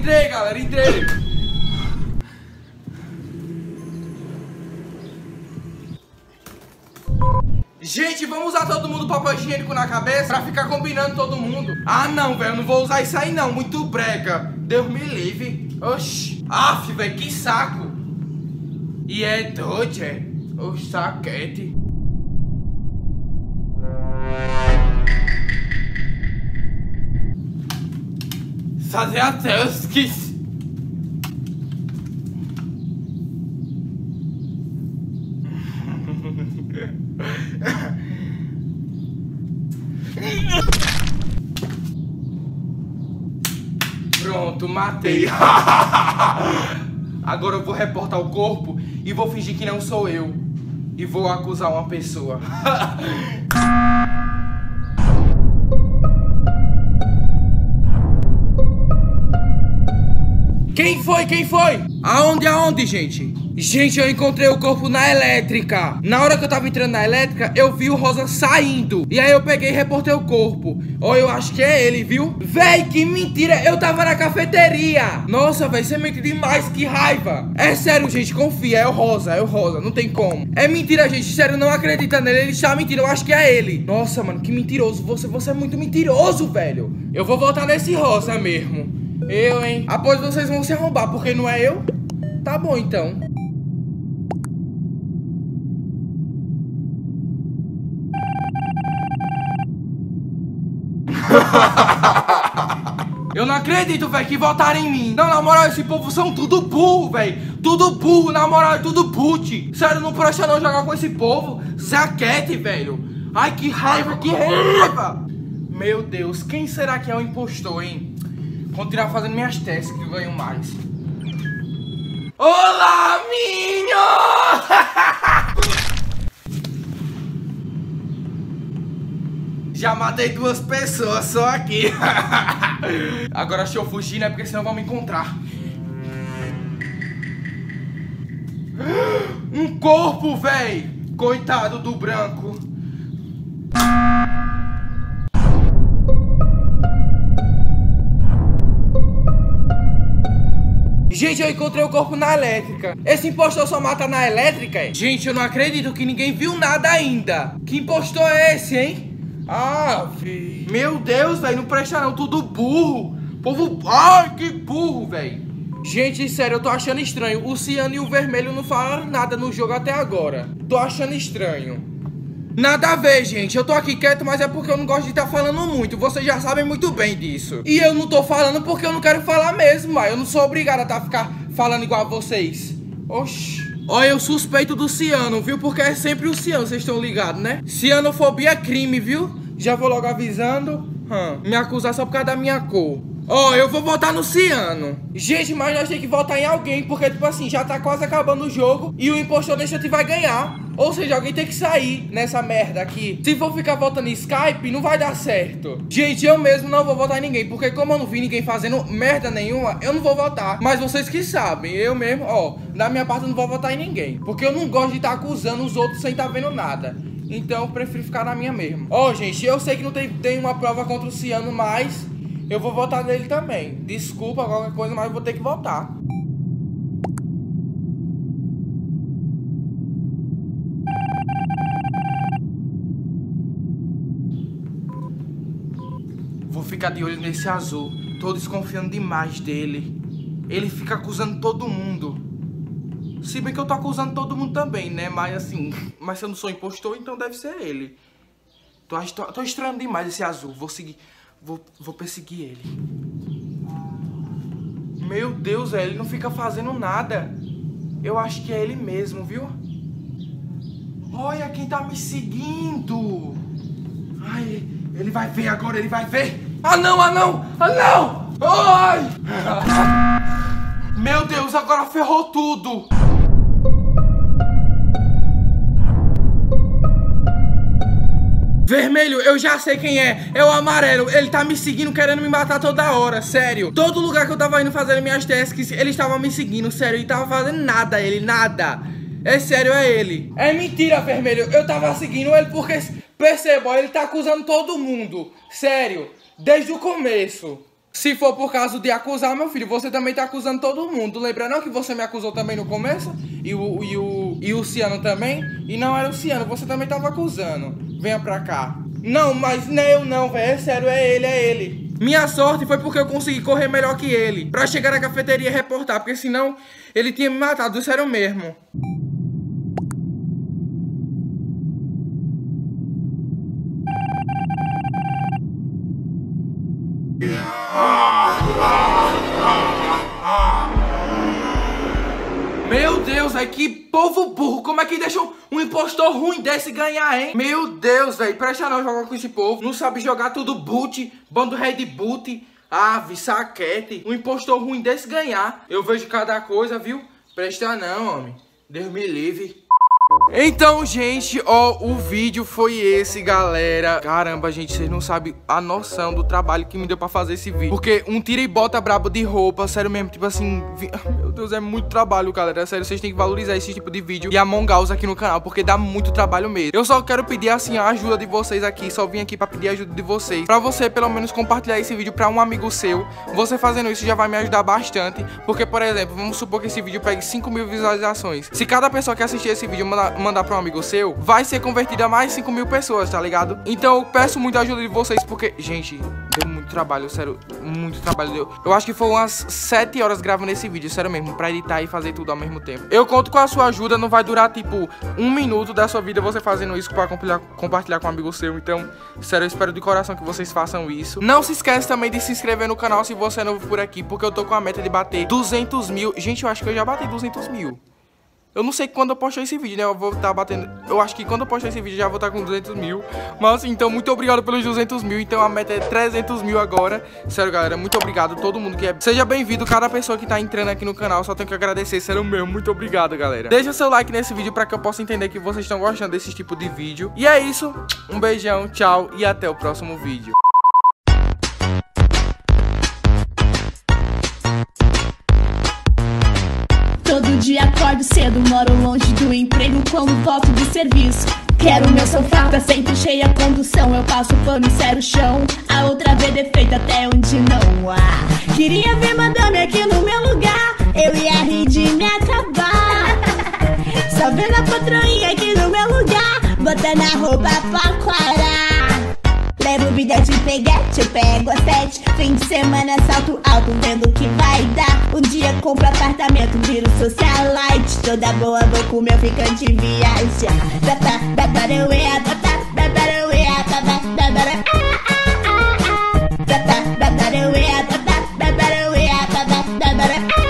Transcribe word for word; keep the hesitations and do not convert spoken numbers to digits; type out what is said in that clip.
Entrei, galera, entrei. Gente, vamos usar todo mundo papel higiênico na cabeça pra ficar combinando todo mundo. Ah, não, velho, eu não vou usar isso aí não, muito brega. Deus me livre. Oxi. Aff, velho, que saco. E é doido, é. O saquete. Fazer até os que... Pronto, matei. Agora eu vou reportar o corpo e vou fingir que não sou eu. E vou acusar uma pessoa. Quem foi? Quem foi? Aonde? Aonde, gente? Gente, eu encontrei o corpo na elétrica. Na hora que eu tava entrando na elétrica, eu vi o Rosa saindo. E aí eu peguei e reportei o corpo. Ó, eu acho que é ele, viu? Véi, que mentira. Eu tava na cafeteria. Nossa, véi, você mente demais. Que raiva. É sério, gente, confia. É o Rosa, é o Rosa. Não tem como. É mentira, gente. Sério, não acredita nele. Ele está mentindo. Eu acho que é ele. Nossa, mano, que mentiroso. Você, você é muito mentiroso, velho. Eu vou votar nesse Rosa mesmo. Eu, hein? Após vocês vão se arrombar, porque não é eu? Tá bom, então. Eu não acredito, velho, que votaram em mim. Não, na moral, esse povo são tudo burro, velho. Tudo burro, na moral, é tudo boot. Sério, não presta não jogar com esse povo. Zaquete, velho. Ai, que raiva, que raiva. Meu Deus, quem será que é o impostor, hein? Continuar fazendo minhas testes que eu ganho mais. Olá, minho! Já matei duas pessoas só aqui. Agora deixa eu fugir, né? Porque senão vão me encontrar. Um corpo, véi! Coitado do branco. Gente, eu encontrei o corpo na elétrica. Esse impostor só mata na elétrica, hein? Gente, eu não acredito que ninguém viu nada ainda. Que impostor é esse, hein? Ah, filho. Meu Deus, velho, não presta não, tudo burro. Povo, ai, que burro, velho. Gente, sério, eu tô achando estranho. O ciano e o vermelho não falaram nada no jogo até agora. Tô achando estranho. Nada a ver, gente. Eu tô aqui quieto, mas é porque eu não gosto de estar falando muito. Vocês já sabem muito bem disso. E eu não tô falando porque eu não quero falar mesmo, mas eu não sou obrigado a tá, ficar falando igual a vocês. Oxi. Olha, eu suspeito do ciano, viu? Porque é sempre o ciano, vocês estão ligados, né? Cianofobia é crime, viu? Já vou logo avisando. Hum, me acusar só por causa da minha cor. Ó, oh, eu vou votar no ciano. Gente, mas nós temos que votar em alguém, porque, tipo assim, já tá quase acabando o jogo e o impostor deixa vai ganhar. Ou seja, alguém tem que sair nessa merda aqui. Se for ficar votando em Skype, não vai dar certo. Gente, eu mesmo não vou votar em ninguém, porque como eu não vi ninguém fazendo merda nenhuma, eu não vou votar. Mas vocês que sabem, eu mesmo, ó, da minha parte eu não vou votar em ninguém, porque eu não gosto de estar acusando os outros sem estar vendo nada. Então eu prefiro ficar na minha mesmo. Ó, gente, eu sei que não tem, tem uma prova contra o ciano, mas eu vou votar nele também. Desculpa qualquer coisa, mas eu vou ter que votar. Vou ficar de olho nesse azul. Tô desconfiando demais dele. Ele fica acusando todo mundo. Se bem que eu tô acusando todo mundo também, né? Mas assim, mas se eu não sou impostor, então deve ser ele. Tô, tô, tô estranhando demais esse azul. Vou seguir, vou, vou perseguir ele. Meu Deus, velho, ele não fica fazendo nada. Eu acho que é ele mesmo, viu? Olha quem tá me seguindo. Ai, ele vai ver agora, ele vai ver. Ah não, ah não, ah não. Ai. Meu Deus, agora ferrou tudo. Vermelho, eu já sei quem é. É o amarelo. Ele tá me seguindo, querendo me matar toda hora. Sério. Todo lugar que eu tava indo fazendo minhas tasks, ele estava me seguindo. Sério, ele tava fazendo nada, ele, nada. É sério, é ele. É mentira, vermelho. Eu tava seguindo ele porque, perceba, ele tá acusando todo mundo. Sério, desde o começo. Se for por causa de acusar, meu filho, você também tá acusando todo mundo. Lembra não que você me acusou também no começo? E o, e o, e o Ciano também? E não era o Ciano, você também tava acusando. Venha pra cá. Não, mas não é eu não, velho. É sério, é ele, é ele. Minha sorte foi porque eu consegui correr melhor que ele. Pra chegar na cafeteria e reportar, porque senão ele tinha me matado, sério mesmo. Meu Deus, velho, que povo burro. Como é que deixa um impostor ruim desse ganhar, hein? Meu Deus, velho, presta não jogar com esse povo. Não sabe jogar tudo boot, bando red boot, ave, saquete. Um impostor ruim desse ganhar. Eu vejo cada coisa, viu? Presta não, homem. Deus me livre. Então, gente, ó, o vídeo foi esse, galera. Caramba, gente, vocês não sabem a noção do trabalho que me deu pra fazer esse vídeo. Porque um tira e bota brabo de roupa, sério mesmo, tipo assim, vi... meu Deus, é muito trabalho, galera. Sério, vocês têm que valorizar esse tipo de vídeo e Among Us aqui no canal, porque dá muito trabalho mesmo. Eu só quero pedir, assim, a ajuda de vocês aqui. Só vim aqui pra pedir a ajuda de vocês, pra você, pelo menos, compartilhar esse vídeo pra um amigo seu. Você fazendo isso já vai me ajudar bastante. Porque, por exemplo, vamos supor que esse vídeo pegue cinco mil visualizações. Se cada pessoa que assistir esse vídeo mandar, mandar pra um amigo seu, vai ser convertido a mais cinco mil pessoas, tá ligado? Então eu peço muito a ajuda de vocês, porque, gente, deu muito trabalho, sério, muito trabalho deu. Eu acho que foi umas sete horas gravando esse vídeo, sério mesmo, pra editar e fazer tudo ao mesmo tempo. Eu conto com a sua ajuda, não vai durar, tipo, um minuto da sua vida você fazendo isso pra compartilhar, compartilhar com um amigo seu. Então, sério, eu espero de coração que vocês façam isso. Não se esquece também de se inscrever no canal se você é novo por aqui, porque eu tô com a meta de bater duzentos mil. Gente, eu acho que eu já bati duzentos mil. Eu não sei quando eu postar esse vídeo, né? Eu vou estar batendo... Eu acho que quando eu postar esse vídeo já vou estar com duzentos mil. Mas assim, então muito obrigado pelos duzentos mil. Então a meta é trezentos mil agora. Sério, galera, muito obrigado a todo mundo que é... Seja bem-vindo, cada pessoa que tá entrando aqui no canal. Só tenho que agradecer, sério mesmo. Muito obrigado, galera. Deixa seu like nesse vídeo pra que eu possa entender que vocês estão gostando desse tipo de vídeo. E é isso. Um beijão, tchau e até o próximo vídeo. Todo dia acordo cedo, moro longe do emprego quando volto de serviço. Quero meu sofá, tá sempre cheia a condução. Eu passo pano e sério o chão. A outra vez defeito até onde não há. Queria ver madame aqui no meu lugar. Eu ia rir de me acabar. Só vendo a patroinha aqui no meu lugar, botando a roupa pra quarar. Levo vida de peguete, eu pego a sete. Fim de semana salto alto, vendo o que vai dar. Um dia compro apartamento, viro socialite. Toda boa vou com meu ficante viaja. Bata, bata, ué, bata, bata, ué, bata, bata, ah, ah, ah, ah. Bata, bata, ué, bata, bata, ué, bata, bata, ah.